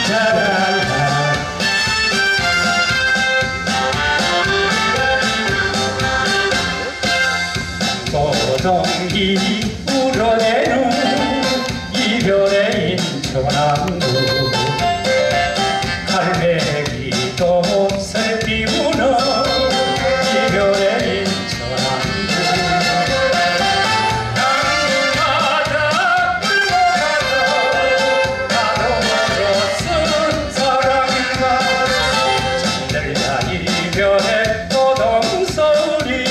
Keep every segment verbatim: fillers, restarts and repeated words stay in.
고동이 울어내는 이별의 인천항구 갈매기도 몹새 피우는 이별의 인천항구 항구마다 끌고 가서 나도 멀었은 사랑인가 잠들다 이별의 고동소리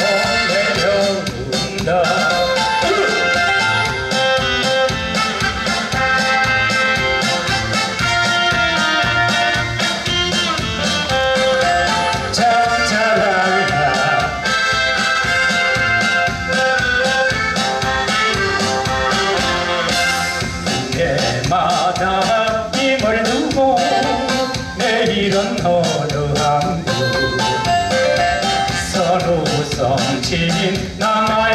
마다 힘을 두고 내일은 어느 항구 서로 성친 나만